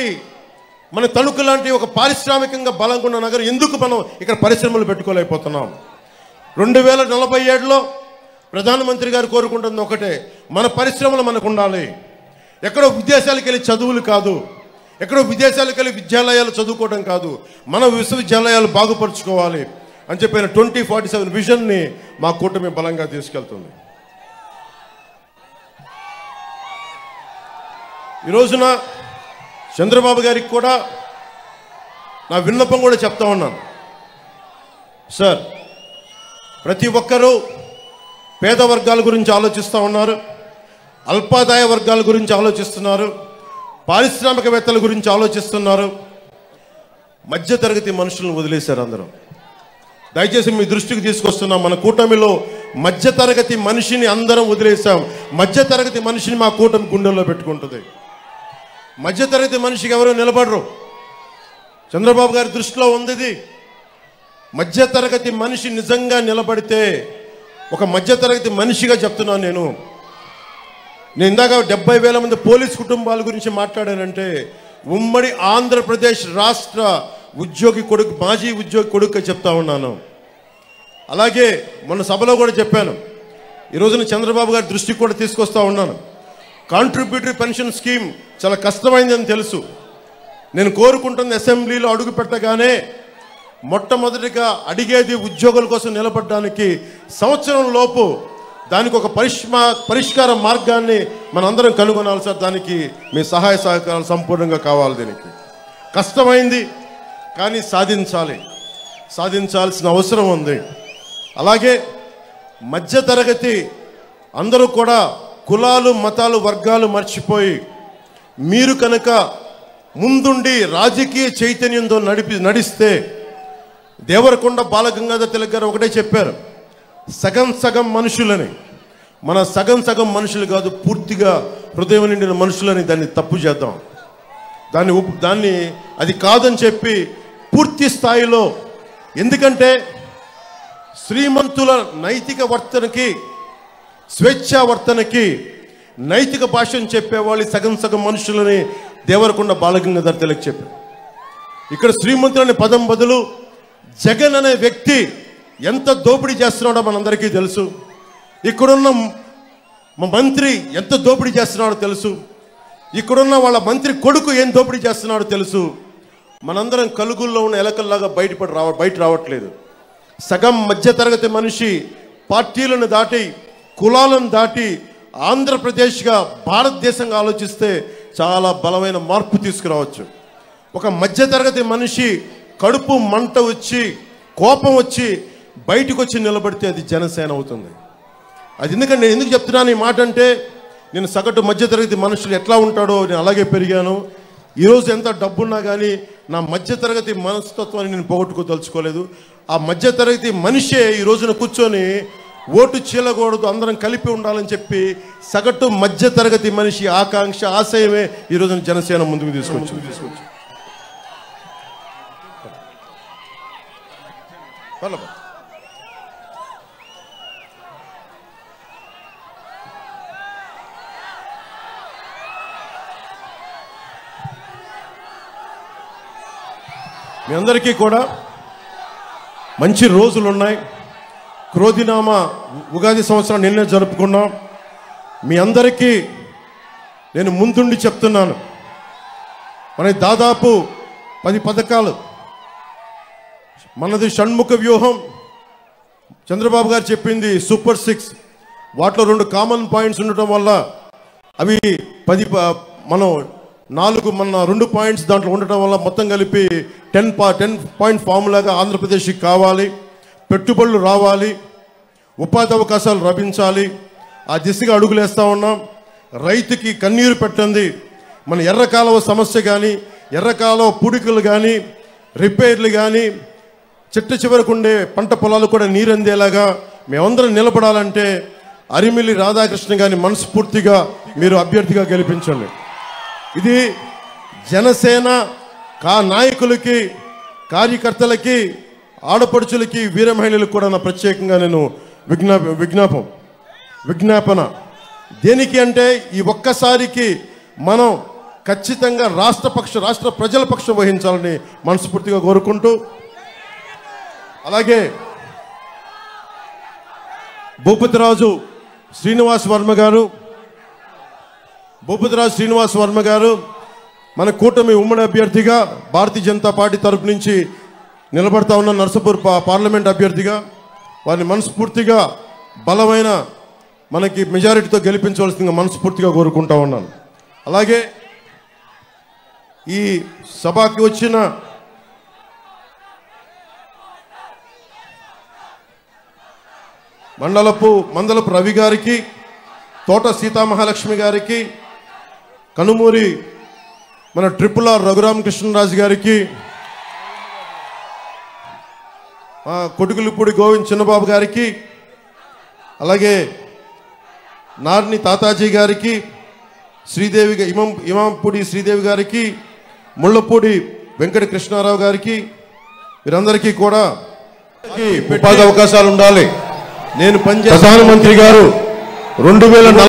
మన తణుకు లాంటి ఒక పారిశ్రామికంగా బలంగా ఉన్న నగరం ఎందుకు మనం ఇక్కడ పరిశ్రమలు పెట్టుకోలేకపోతున్నాం? 2047లో ప్రధానమంత్రి గారు కోరుకుంటుంది ఒకటే, మన పరిశ్రమలు మనకు ఉండాలి. ఎక్కడో విదేశాలకు వెళ్ళి చదువులు కాదు, ఎక్కడో విదేశాలకు వెళ్ళి విద్యాలయాలు చదువుకోవడం కాదు, మన విశ్వవిద్యాలయాలు బాగుపరుచుకోవాలి అని చెప్పిన 2047 విజన్ని మా కూటమి బలంగా తీసుకెళ్తుంది. ఈ రోజున చంద్రబాబు గారికి కూడా నా విన్నపం కూడా చెప్తా ఉన్నాను. సార్, ప్రతి ఒక్కరూ పేద వర్గాల గురించి ఆలోచిస్తూ ఉన్నారు, అల్పాదాయ వర్గాల గురించి ఆలోచిస్తున్నారు, పారిశ్రామికవేత్తల గురించి ఆలోచిస్తున్నారు. మధ్యతరగతి మనుషులను వదిలేశారు అందరూ. దయచేసి మీ దృష్టికి తీసుకొస్తున్నాం, మన కూటమిలో మధ్యతరగతి మనిషిని అందరం వదిలేసాం. మధ్యతరగతి మనిషిని మా కూటమి గుండెల్లో పెట్టుకుంటుంది. మధ్యతరగతి మనిషికి ఎవరో నిలబడరు. చంద్రబాబు గారి దృష్టిలో ఉంది మధ్యతరగతి మనిషి నిజంగా నిలబడితే, ఒక మధ్యతరగతి మనిషిగా చెప్తున్నాను నేను ఇందాక 70,000 మంది పోలీస్ కుటుంబాల గురించి మాట్లాడానంటే, ఉమ్మడి ఆంధ్రప్రదేశ్ రాష్ట్ర ఉద్యోగి కొడుకు, మాజీ ఉద్యోగి కొడుకు చెప్తా ఉన్నాను. అలాగే మొన్న సభలో కూడా చెప్పాను, ఈ రోజున చంద్రబాబు గారి దృష్టికి కూడా తీసుకొస్తా ఉన్నాను. కాంట్రిబ్యూటరీ పెన్షన్ స్కీమ్ చాలా కష్టమైందని తెలుసు. నేను కోరుకుంటున్న అసెంబ్లీలో అడుగు పెట్టగానే మొట్టమొదటిగా అడిగేది ఉద్యోగుల కోసం నిలబడడానికి సంవత్సరం లోపు దానికి ఒక పరిష్కార మార్గాన్ని మనందరం కనుగొనాలి సార్. దానికి మీ సహాయ సహకారాలు సంపూర్ణంగా కావాలి. దీనికి కష్టమైంది కానీ సాధించాల్సిన అవసరం ఉంది. అలాగే మధ్యతరగతి అందరూ కూడా కులాలు, మతాలు, వర్గాలు మర్చిపోయి మీరు కనుక ముందుండి రాజకీయ చైతన్యంతో నడిస్తే, దేవరకొండ బాలగంగాధర్ తిలక్ గారు ఒకటే చెప్పారు, సగం మనుషులని, మన సగం మనుషులు కాదు, పూర్తిగా హృదయం నిండిన మనుషులని దాన్ని తప్పు చేద్దాం, దాన్ని అది కాదని చెప్పి పూర్తి స్థాయిలో. ఎందుకంటే శ్రీమంతుల నైతిక వర్తనకి, స్వేచ్ఛా వర్తనకి నైతిక భాషను చెప్పేవాళ్ళు సగం మనుషులని దేవరకొండ బాలగంగాధర్ తిలక్ చెప్పారు. ఇక్కడ శ్రీమంతులనే పదం బదులు జగన్ అనే వ్యక్తి ఎంత దోపిడీ చేస్తున్నాడో మనందరికీ తెలుసు. ఇక్కడున్న మా మంత్రి ఎంత దోపిడీ చేస్తున్నాడో తెలుసు. ఇక్కడున్న వాళ్ళ మంత్రి కొడుకు ఏం దోపిడీ చేస్తున్నాడో తెలుసు. మనందరం కలుగుల్లో ఉన్న ఎలకల్లాగా బయట రావట్లేదు. సగం మధ్యతరగతి మనిషి పార్టీలను దాటి, కులాలను దాటి ఆంధ్రప్రదేశ్గా, భారతదేశంగా ఆలోచిస్తే చాలా బలమైన మార్పు తీసుకురావచ్చు. ఒక మధ్యతరగతి మనిషి కడుపు మంట వచ్చి, కోపం వచ్చి బయటకు వచ్చి నిలబడితే అది జనసేన అవుతుంది. అది ఎందుకంటే ఎందుకు చెప్తున్నాను ఈ మాట అంటే, నేను సగటు మధ్యతరగతి మనుషులు ఎట్లా ఉంటాడో నేను అలాగే పెరిగాను. ఈరోజు ఎంత డబ్బున్నా కానీ నా మధ్యతరగతి మనస్తత్వాన్ని నేను పోగొట్టుకోదలుచుకోలేదు. ఆ మధ్యతరగతి మనిషే ఈ రోజున కూర్చొని ఓటు చీలకూడదు, అందరం కలిపి ఉండాలని చెప్పి సగటు మధ్యతరగతి మనిషి ఆకాంక్ష, ఆశయమే ఈ రోజున జనసేన ముందుకు తీసుకొచ్చు. మీ అందరికీ కూడా మంచి రోజులు ఉన్నాయి. క్రోధినామ ఉగాది సంవత్సరం నిన్నే జరుపుకున్నాం. మీ అందరికీ నేను ముందుండి చెప్తున్నాను, మన దాదాపు 10 పథకాలు, మనది షణ్ముఖ వ్యూహం. చంద్రబాబు గారు చెప్పింది సూపర్ 6. వాటిలో 2 కామన్ పాయింట్స్ ఉండటం వల్ల అవి 10, మనం 4, మన 2 పాయింట్స్ దాంట్లో ఉండటం వల్ల మొత్తం కలిపి 10 పాయింట్ ఫార్ములాగా ఆంధ్రప్రదేశ్కి కావాలి. పెట్టుబడులు రావాలి, ఉపాధి అవకాశాలు లభించాలి. ఆ దిశగా అడుగులేస్తూ ఉన్నాం. రైతుకి కన్నీరు పెట్టండి. మన ఎర్రకాలువ సమస్య కానీ, ఎర్రకాలువ పూడికలు కానీ, రిపేర్లు కానీ, చిట్ట చివరకు ఉండే పంట పొలాలు కూడా నీరందేలాగా మేమందరం నిలబడాలంటే అరిమిల్లి రాధాకృష్ణ గారిని మనస్ఫూర్తిగా మీరు అభ్యర్థిగా గెలిపించండి. ఇది జనసేన నాయకులకి, కార్యకర్తలకి, ఆడపడుచులకి, వీర మహిళలకు కూడా నా ప్రత్యేకంగా నేను విజ్ఞాపన. దేనికి అంటే ఈ ఒక్కసారికి మనం ఖచ్చితంగా రాష్ట్ర ప్రజల పక్షం వహించాలని మనస్ఫూర్తిగా కోరుకుంటూ, అలాగే భూపతిరాజు శ్రీనివాస్ వర్మ గారు మన కూటమి ఉమ్మడి అభ్యర్థిగా భారతీయ జనతా పార్టీ తరపు నుంచి నిలబడతా ఉన్న నర్సాపూర్ పార్లమెంట్ అభ్యర్థిగా వారిని మనస్ఫూర్తిగా బలమైన మనకి మెజారిటీతో గెలిపించవలసిందిగా మనస్ఫూర్తిగా కోరుకుంటా ఉన్నాను. అలాగే ఈ సభకి వచ్చిన మందలపు రవి గారికి, తోట సీతామహాలక్ష్మి గారికి, కనుమూరి మన RRR రఘురామకృష్ణరాజు గారికి, కొడుకులిపూడి గోవింద్ చిన్నబాబు గారికి, అలాగే నార్ని తాతాజీ గారికి, శ్రీదేవి ఇమాంపూడి శ్రీదేవి గారికి, ముళ్ళపూడి వెంకట కృష్ణారావు గారికి, వీరందరికీ కూడా ఉపాధి అవకాశాలు ఉండాలి. నేను ప్రధానమంత్రి గారు 2040